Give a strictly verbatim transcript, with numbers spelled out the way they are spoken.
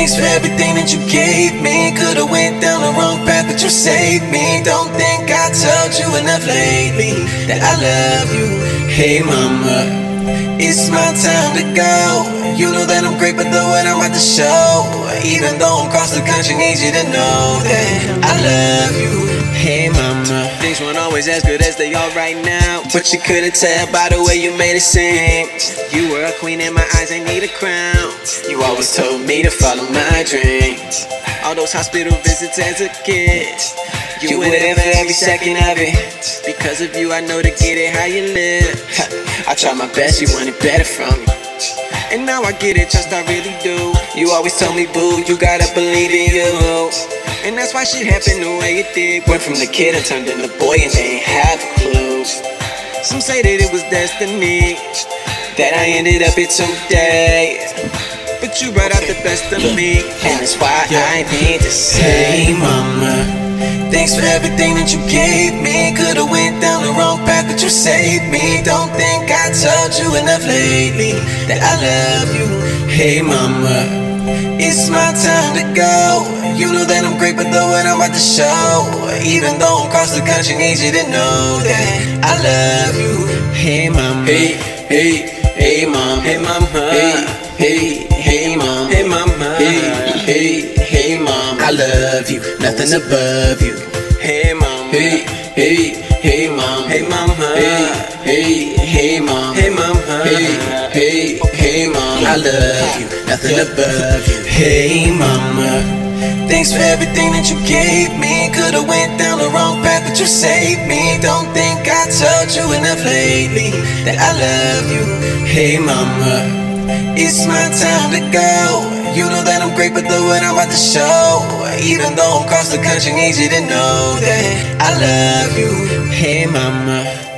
Thanks for everything that you gave me. Could've went down the wrong path, but you saved me. Don't think I told you enough lately that I love you. Hey mama, it's my time to go. You know that I'm great, but the what I'm about to show. Even though I'm across the country, need you to know that I love you. Hey mama, things weren't always as good as they are right now, but you couldn't tell by the way you made it seem. You were a queen in my eyes, I need a crown. You always told me to follow my dreams. All those hospital visits as a kid, you were there for every second of it. Because of you, I know to get it how you live. I tried my best, you wanted better from me, and now I get it, trust I really do. You always told me, boo, you gotta believe in you. And that's why shit happened the way it did. Went from the kid and turned into boy and they ain't have a clue. Some say that it was destiny, that I ended up here today. But you brought out the best of me, and that's why I need to say, hey mama, thanks for everything that you gave me. Could've went down the wrong path, but you saved me. Don't think I told you enough lately that I love you. Hey mama, it's my time to go. You know that I'm great, but the what I'm about to show. Even though I'm across the country, need you to know that I love you. Hey mama, hey, hey, hey mama, hey mama, hey, hey, hey mama, hey mama, hey, hey, hey mama, I love you, nothing above you. Hey mama, hey, hey, hey mama, hey mama, hey, hey, hey mama, hey mama, hey, hey, hey mama, I love you, nothing above you. Hey mama, thanks for everything that you gave me. Could've went down the wrong path, but you saved me. Don't think I told you enough lately that I love you. Hey mama, it's my time to go. You know that I'm great, but the what I'm about to show. Even though I'm across the country, need you to know that I love you. Hey mama.